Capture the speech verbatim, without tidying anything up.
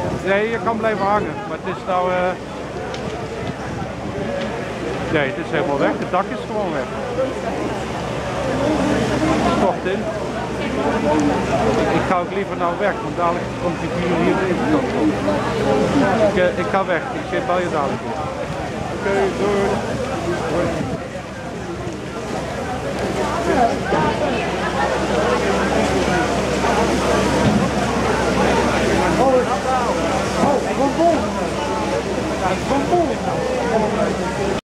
Nee, je kan blijven hangen, maar het is nou... Uh... Nee, het is helemaal weg. Het dak is gewoon weg. Het stort in. Ik ga ook liever nou weg, want dadelijk komt die vuur hier de kant op. Ik, uh, ik ga weg. Ik zit bij je dadelijk. Oké, okay, doei. Doei.